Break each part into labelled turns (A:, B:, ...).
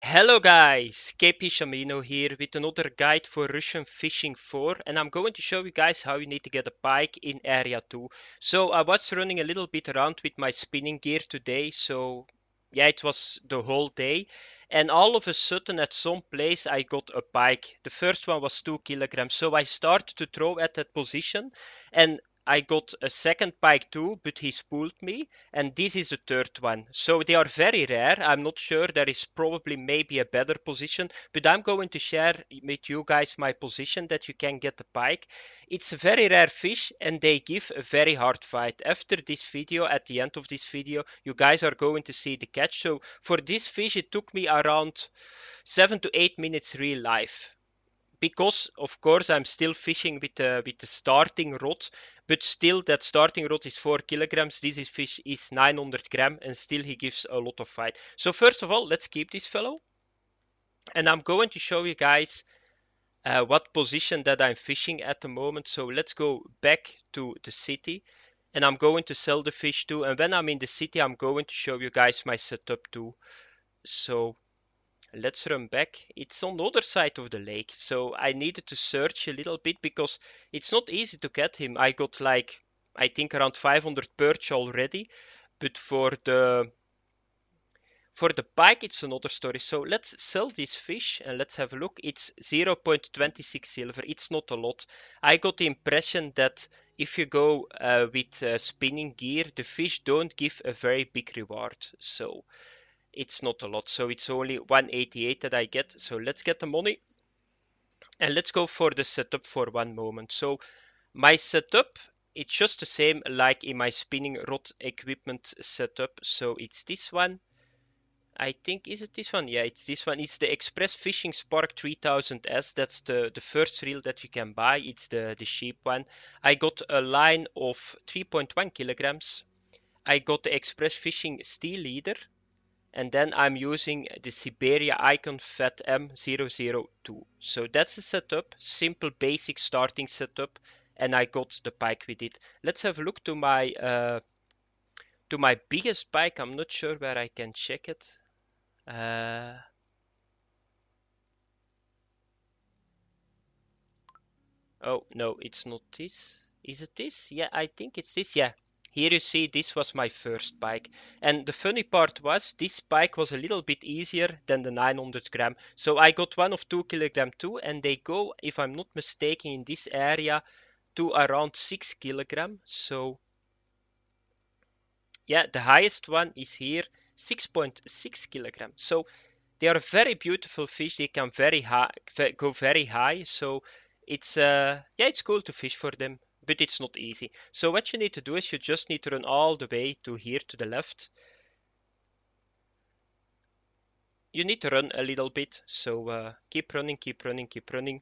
A: Hello guys, KP Shamino here with another guide for Russian Fishing 4, and I'm going to show you guys how you need to get a pike in Area 2. So I was running a little bit around with my spinning gear today, so yeah, it was the whole day. And all of a sudden at some place I got a pike. The first one was 2 kilograms, so I started to throw at that position and I got a second pike too, but he spooled me, and this is the third one. So they are very rare. I'm not sure, there is probably maybe a better position, but I'm going to share with you guys my position that you can get the pike. It's a very rare fish and they give a very hard fight. After this video, at the end of this video, you guys are going to see the catch. So for this fish it took me around 7 to 8 minutes real life, because of course I'm still fishing with the starting rod, but still that starting rod is 4 kilograms. This fish is 900 gram, and still he gives a lot of fight. So first of all, let's keep this fellow, and I'm going to show you guys what position that I'm fishing at the moment. So let's go back to the city, and I'm going to sell the fish too. And when I'm in the city, I'm going to show you guys my setup too. So let's run back. It's on the other side of the lake, so I needed to search a little bit because it's not easy to get him. I got like, I think around 500 perch already, but for the pike it's another story. So let's sell this fish and let's have a look. It's 0.26 silver. It's not a lot. I got the impression that if you go with spinning gear, the fish don't give a very big reward. So it's not a lot, so it's only 188 that I get. So let's get the money and let's go for the setup for one moment. So my setup, it's just the same like in my spinning rod equipment setup. So it's this one. I think, is it this one? Yeah, it's this one. It's the Express Fishing Spark 3000S. That's the first reel that you can buy. It's the cheap one. I got a line of 3.1 kilograms. I got the Express Fishing Steel Leader, and then I'm using the Siberia Icon Fat M002. So that's the setup, simple basic starting setup, and I got the pike with it. Let's have a look to my biggest pike. I'm not sure where I can check it. Oh no, it's not this. Is it this? Yeah, I think it's this. Yeah. Here you see this was my first pike. And the funny part was this pike was a little bit easier than the 900 gram. So I got one of 2 kilogram too, and they go, if I'm not mistaken, in this area to around 6 kilogram. So yeah, the highest one is here 6.6 kilogram. So they are very beautiful fish. They can very high, go very high. So it's yeah, it's cool to fish for them, but it's not easy. So what you need to do is you just need to run all the way to here to the left. You need to run a little bit. So keep running, keep running, keep running.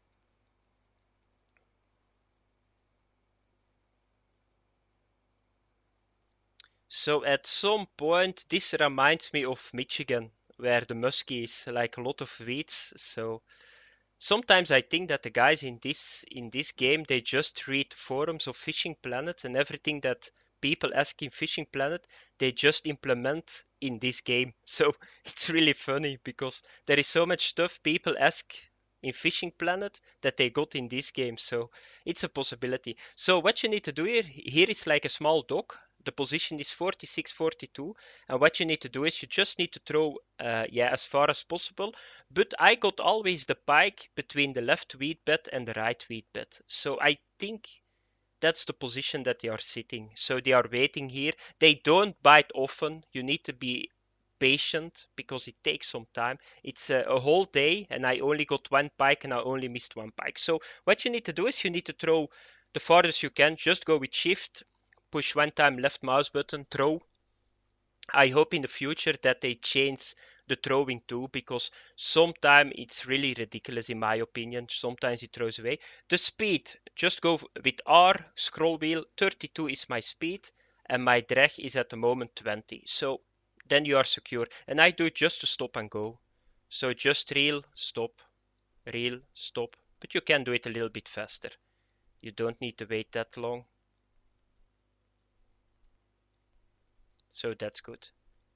A: So at some point, this reminds me of Michigan, where the muskie is like a lot of weeds. So sometimes I think that the guys in this game, they just read forums of Fishing Planet, and everything that people ask in Fishing Planet they just implement in this game. So it's really funny because there is so much stuff people ask in Fishing Planet that they got in this game. So it's a possibility. So what you need to do here is like a small dock. The position is 46, 42, and what you need to do is you just need to throw yeah, as far as possible, but I got always the pike between the left weed bed and the right weed bed. So I think that's the position that they are sitting. So they are waiting here. They don't bite often. You need to be patient because it takes some time. It's a whole day, and I only got one pike and I only missed one pike. So what you need to do is you need to throw the farthest you can. Just go with shift, push one time left mouse button, throw. I hope in the future that they change the throwing too, because sometimes it's really ridiculous in my opinion. Sometimes it throws away. The speed, just go with R, scroll wheel, 32 is my speed, and my drag is at the moment 20. So then you are secure. And I do it just to stop and go. So just reel, stop, reel, stop. But you can do it a little bit faster. You don't need to wait that long. So that's good.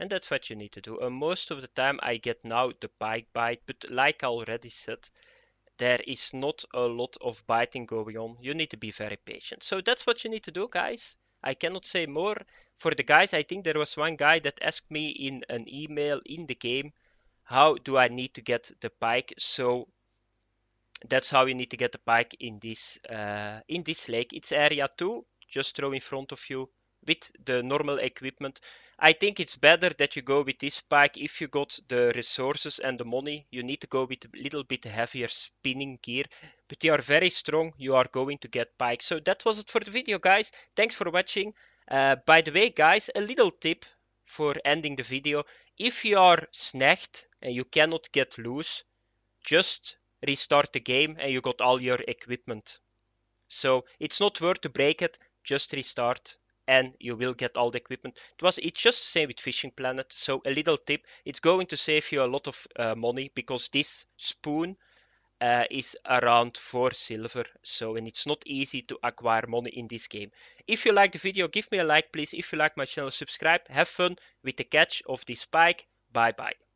A: And that's what you need to do. And most of the time I get now the pike bite, but like I already said, there is not a lot of biting going on. You need to be very patient. So that's what you need to do, guys. I cannot say more. For the guys, I think there was one guy that asked me in an email in the game, how do I need to get the pike? So that's how you need to get the pike in this lake. It's area 2. Just throw in front of you with the normal equipment. I think it's better that you go with this pike. If you got the resources and the money, you need to go with a little bit heavier spinning gear. But you are very strong, you are going to get pike. So that was it for the video, guys. Thanks for watching. By the way, guys, a little tip for ending the video. If you are snagged and you cannot get loose, just restart the game and you got all your equipment. So it's not worth to break it, just restart and you will get all the equipment. It's just the same with Fishing Planet. So a little tip, it's going to save you a lot of money because this spoon is around 4 silver. So, and it's not easy to acquire money in this game. If you like the video, give me a like please. If you like my channel, subscribe. Have fun with the catch of this pike. Bye bye.